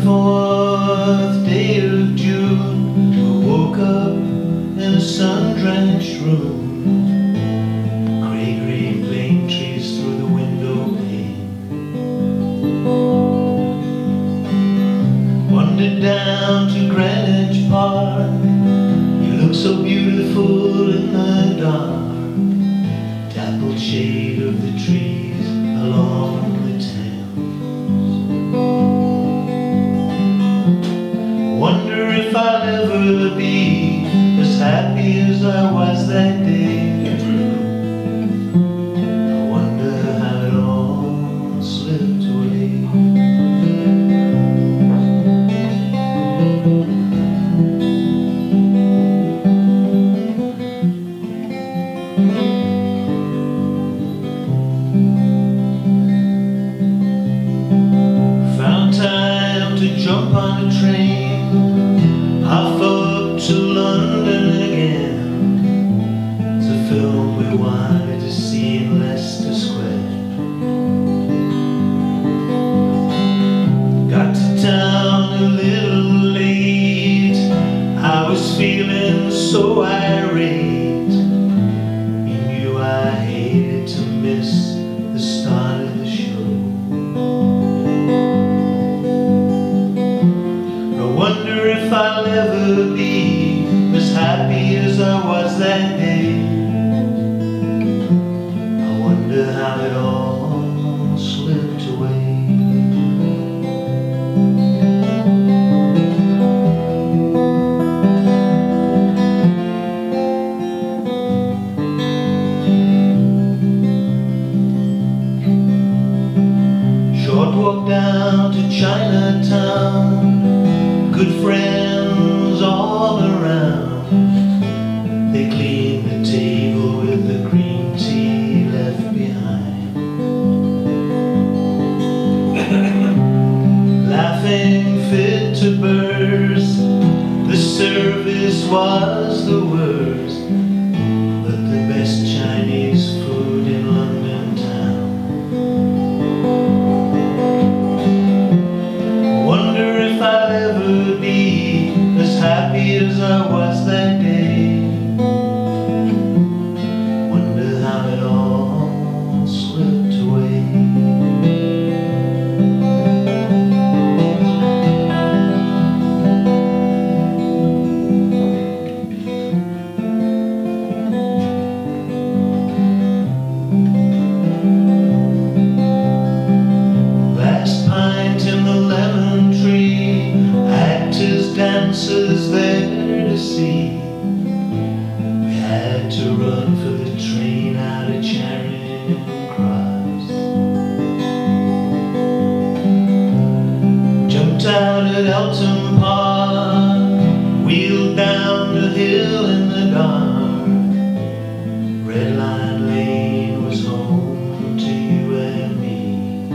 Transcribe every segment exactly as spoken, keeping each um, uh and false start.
fourth day of June, I woke up in a sun-drenched room. Grey green plane trees through the window pane. Wandered down to Greenwich Park. You look so beautiful in the dark. Dappled shade of the trees along the Thames. Wonder if I'll ever be as happy as I was that day. I wonder how it all slipped away. Found time to jump on a train, half up to London again. It's a film we wanted to see in Leicester Square. Got to town a little late. I was feeling so irate. You knew I hated to miss the start of the show. I wonder if I'll ever be as happy as I was that day. I wonder how it all slipped away. Short walk down to Chinatown, good friends all around. They clean the table with the green tea left behind. Laughing fit to burst, the service was the worst, but the best Chinese food in London town. Wonder if I'll ever be as happy as I was that day. Wonder how it all slipped away. Last pint in the lemon tree, actors, dancers there to see. We had to run for the train out of Charing Cross. Jumped out at Elton Park, wheeled down the hill in the dark. Red Line Lane was home to you and me.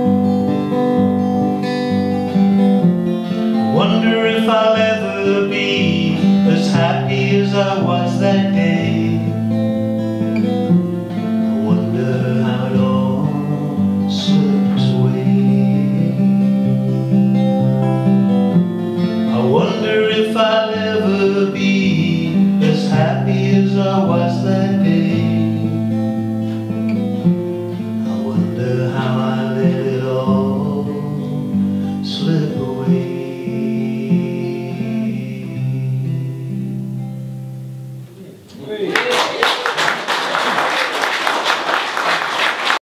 Wonder if I'll ever be as happy as I was that day. I wonder how it all slipped away. I wonder if I'll ever be as happy as I was that day. I wonder how I let it all slip away.